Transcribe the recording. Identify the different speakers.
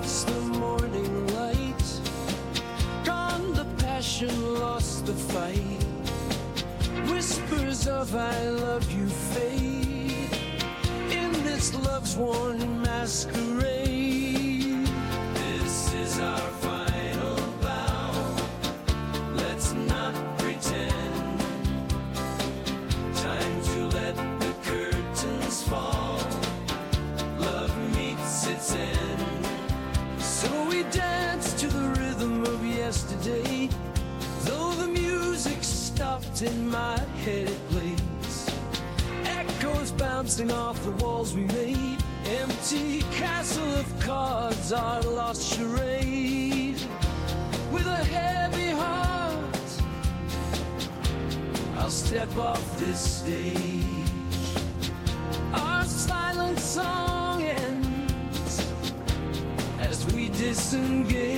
Speaker 1: lost the morning light, gone the passion, lost the fight. Whispers of I love you fade in this love's worn masquerade. This is our final vow, let's not pretend. Time to let the curtains fall, love meets its end. So we dance to the rhythm of yesterday, though the music stopped in my head it plays. Echoes bouncing off the walls we made, empty castle of cards, our lost charade. With a heavy heart, I'll step off this stage. Our silent song ends as we disengage.